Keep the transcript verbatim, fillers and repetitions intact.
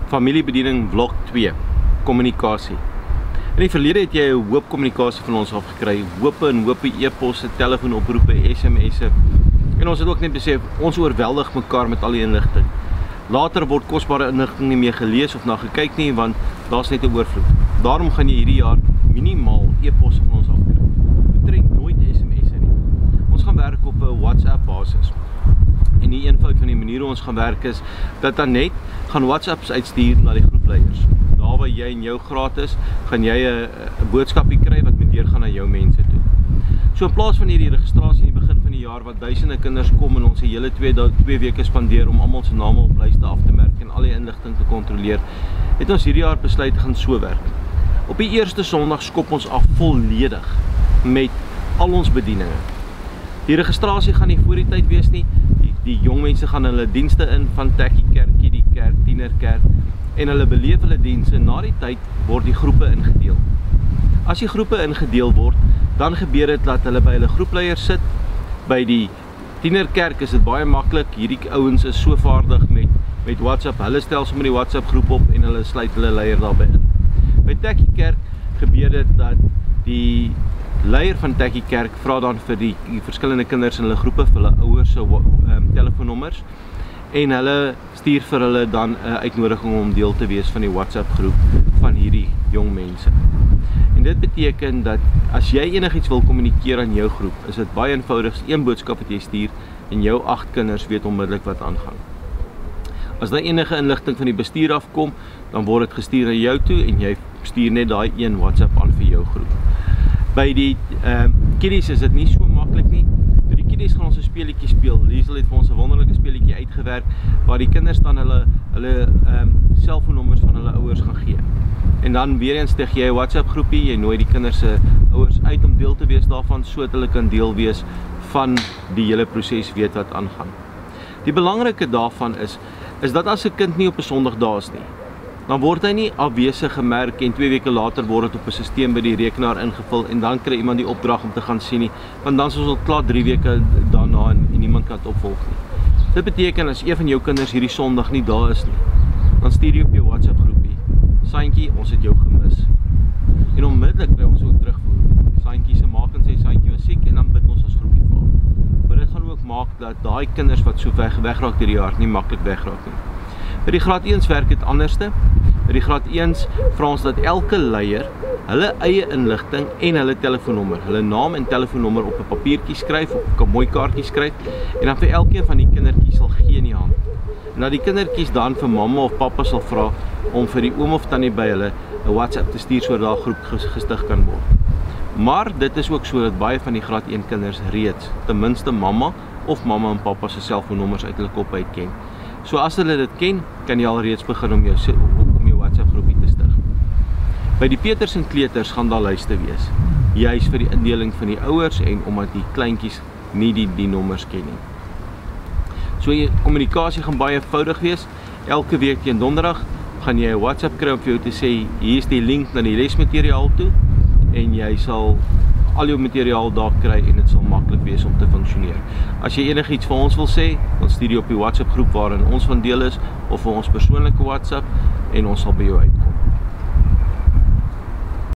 Familiebediening blok twee, kommunikasie. In die verlede het jy 'n hoop kommunikasie van ons afgekry, hoope en hoope e-posse, telefoonoproepe, S M S'e. En ons het ook net besef, ons oorweldig mekaar met al die inligting. Later word kosbare inligting nie meer gelees of na gekyk nie, want daar's net 'n oorvloed. Daarom gaan jy hierdie jaar minimaal e-posse van ons afkry. Betrek nooit S M S'e nie. Ons gaan werk op 'n WhatsApp basis. En die eenvoud van die manier hoe ons gaan werk is, dat dan net gaan WhatsApps uitstuur na die groepleiers. Daar waar jy in jou graad is, gaan jy 'n boodskapie kry wat moet deurgaan na jou mense toe. So in plaas van hierdie registrasie in die begin van die jaar, wat duisende kinders kom en ons 'n hele twee, twee weke spandeer om almal se name op lyste af te merk en al die inligting te kontroleer, het ons hierdie jaar besluit te gaan so werk. Op die eerste Sondag skop ons af volledig met al ons bedieninge. Die registrasie gaan nie voor die tyd wees nie. Die, die jong mense gaan hulle dienste in van Tekkie Kerkie, die kerk, Tienerkerk, en hulle beleef hulle dienste. Na die tyd word die groepe ingedeel. As die groepe ingedeel word, dan gebeur dit dat hulle by hulle groepleiers sit. By die Tienerkerk is dit baie maklik. Hierdie ouens is so vaardig met met WhatsApp. Hulle stel sommer die WhatsApp groep op en hulle sluit hulle leier daarbey in. By Tekkie Kerk gebeur dit dat die leier van Tekkie Kerk vra dan vir die, die verskillende kinders in hulle groepe vir hulle ouers se um, telefoonnommers en hulle stuur vir hulle dan 'n uitnodiging om deel te wees van die WhatsApp groep van hierdie jong mense. En dit beteken dat as jy enigiets wil kommunikeer aan jou groep, is dit baie eenvoudig, een boodskap wat jy stuur en jou agt kinders weet onmiddellik wat aangaan. As daar enige inligting van die bestuur afkom, dan word dit gestuur na jou toe en jy stuur net daai een WhatsApp aan vir jou groep. By die um, kiddies is dit nie so maklik nie. By die kiddies gaan ons 'n speletjie speel. Liesel het vir ons 'n wonderlike speletjie uitgewerk waar die kinders dan hulle hulle um, selfoonnommers van hulle ouers gaan gee. En dan weer eens stig jy 'n WhatsApp groepie, jy nooi die kinders se ouers uit om deel te wees daarvan, sodat hulle kan deel wees van die hele proses, weet wat aangaan. Die belangrike daarvan is, is dat as 'n kind nie op 'n Sondag daar is nie, dan word hy nie afwesig gemerk en twee weke later word dit op 'n stelsel by die rekenaar ingevul en dan kry iemand die opdrag om te gaan sien nie, want dan is ons al klaar drie weke daarna en, en niemand kan dit opvolg nie. Dit beteken as een van jou kinders hierdie Sondag nie daar is nie, dan stuur jy op jou WhatsApp groepie, Saintjie, ons het jou gemis. En onmiddellik kry ons ook terugvoer. Saintjie se maak en sê Saintjie was siek en dan bid ons as groepie vir haar. Maar dit gaan ook maak dat daai kinders wat so weg wegraak deur die jaar nie maklik wegraak nie. By die graad eens werk dit anderste. By die graad eens vra ons dat elke leier hulle eie inligting en hulle telefoonnommer, hulle naam en telefoonnommer op 'n papiertjie skryf, op 'n mooi kaartjie skryf en dan vir elkeen van die kindertjies sal gee in die hand. En dat die kindertjies dan vir mamma of pappa sal vra om vir die oom of tannie by hulle 'n WhatsApp te stuur sodat daar 'n groep gestig kan word. Maar dit is ook so dat baie van die graad een kinders reeds ten minste mamma of mamma en pappa se selfoonnommers uit hulle kop uit ken. So as hulle dit ken, kan jy al reeds begin om jou om jou WhatsApp groepie te stig. By die Peters en Kleuters gaan daar lyste wees, juis vir die indeling van die ouers en omdat die kleintjies nie die, die nommers ken nie. So die kommunikasie gaan baie eenvoudig wees. Elke week teen donderdag gaan jy 'n WhatsApp kry om vir jou te sê, hier is die link na die lesmateriaal toe en jy sal al jou materiaal daar kry en dit sal maklik wees om te funksioneer. As jy enigiets vir ons wil sê, dan stuur jy op die WhatsApp groep waarin ons van deel is of vir ons persoonlike WhatsApp en ons sal by jou uit.